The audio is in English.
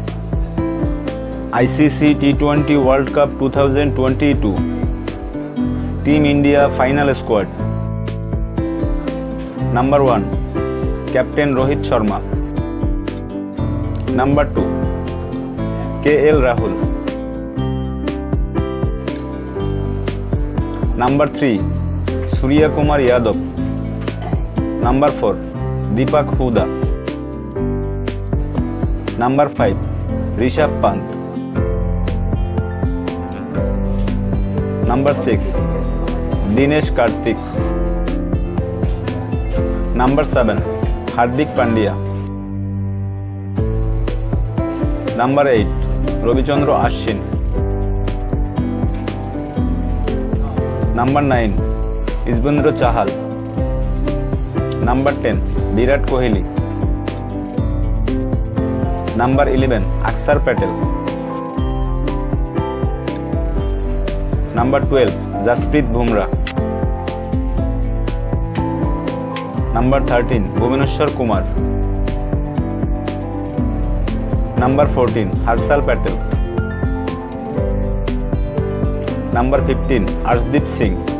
ICC T20 World Cup 2022 Team India Final Squad. Number 1 Captain Rohit Sharma. Number 2 KL Rahul. Number 3 Suryakumar Yadav. Number 4 Deepak Hooda. Number 5 Rishabh Pant. Number 6 Dinesh Karthik. Number 7 Hardik Pandya. Number 8 Ravichandran Ashwin. Number 9 Yuzvendra Chehel. Number 10 Virat Kohli. Number 11 Patel. Number 12 Jasprit Bumrah. Number 13 Kumar. Number 14 Harshal Patel. Number 15 Hardik Singh.